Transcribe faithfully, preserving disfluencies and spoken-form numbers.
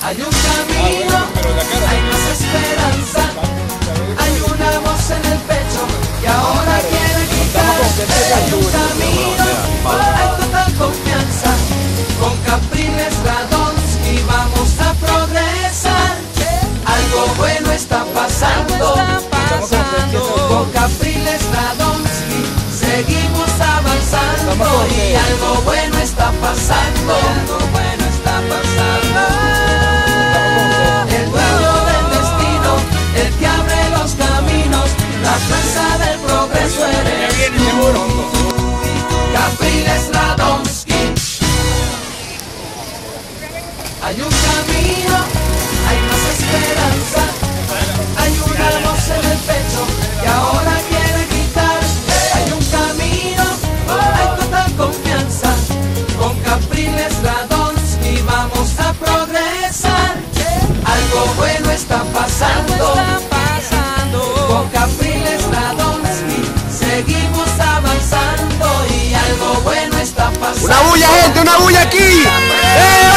Hay un camino, hay más esperanza, hay una voz en el pecho que ahora quiere quitar. Hay un camino, hay total confianza, con Capriles Radonsky vamos a progresar. Algo bueno está pasando, con Capriles Radonsky seguimos avanzando y algo bueno está pasando, algo bueno está pasando. El dueño del destino, el que abre los caminos, la fuerza del progreso eres tú. Capriles Radonsky. Hay un camino, hay más esperanza, hay una voz en el pecho que ahora quiere quitar. Hay un camino, hay total confianza, con Capriles Radonsky vamos a progresar. Algo bueno está pasando, con Capriles Radonsky seguimos avanzando y algo bueno está pasando. ¡Una bulla, gente! ¡Una bulla aquí! ¡Eh!